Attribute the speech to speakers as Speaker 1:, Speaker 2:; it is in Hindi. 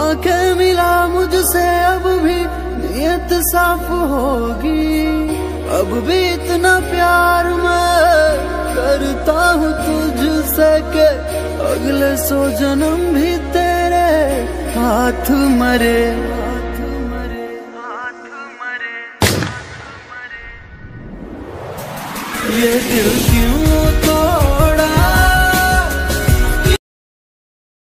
Speaker 1: आंखें मिला मुझसे अब भी नियत साफ होगी। अब भी इतना प्यार मैं करता हूँ तुझसे के अगले 100 जन्म भी तेरे हाथ मरे। ये दिल क्यों